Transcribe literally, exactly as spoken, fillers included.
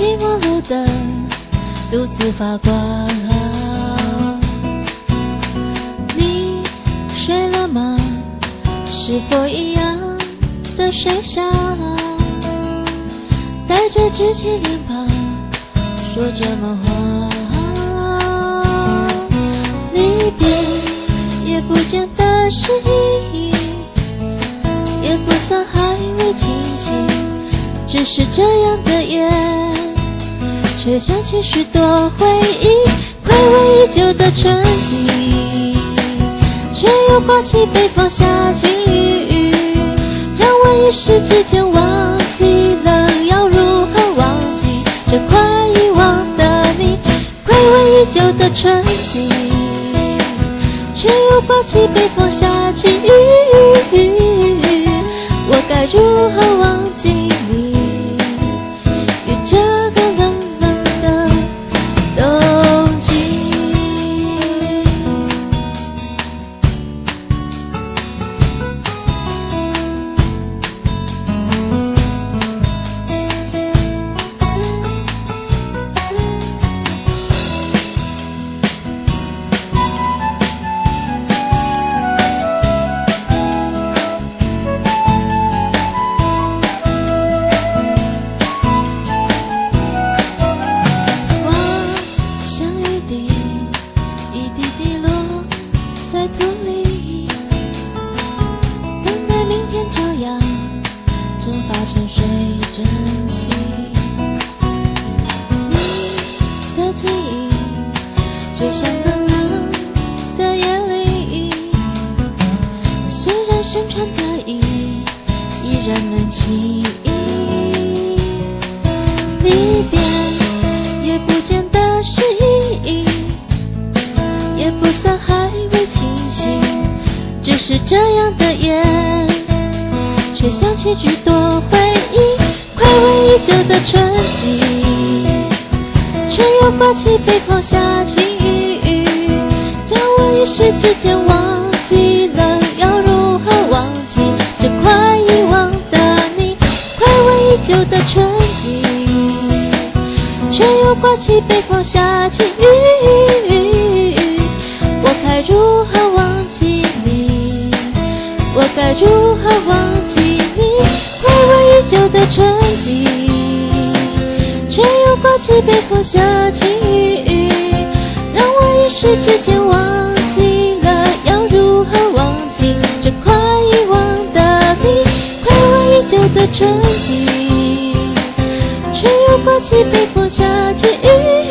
寂寞路灯独自发光。你睡了吗？是否一样的睡相？带着稚气脸庞，说着梦话。离别也不见得是意义，也不算还未清醒，只是这样的夜，却想起许多回忆，回味已久的春季，却又刮起北风下起雨，让我一时之间忘记了要如何忘记这快遗忘的你。回味已久的春季，却又刮起北风下起雨，我该如何忘记你与这个冷冷的冬季。蒸发成水蒸气，你的记忆就像冷冷的夜里，虽然身穿的衣依然能轻。离别也不见得是意义，也不算还未清醒，只是这样的夜，却想起许多回忆，回味已久的春季，却又刮起北风下起雨，叫我一时之间忘记了要如何忘记这快遗忘的你。回味已久的春季，却又刮起北风下起雨，我该如何忘记你？我该如何忘记你？回味已久的春季，却又刮起北风下起雨，让我一时之间忘记了要如何忘记这快遗忘的你。回味已久的春季，却又刮起北风下起雨。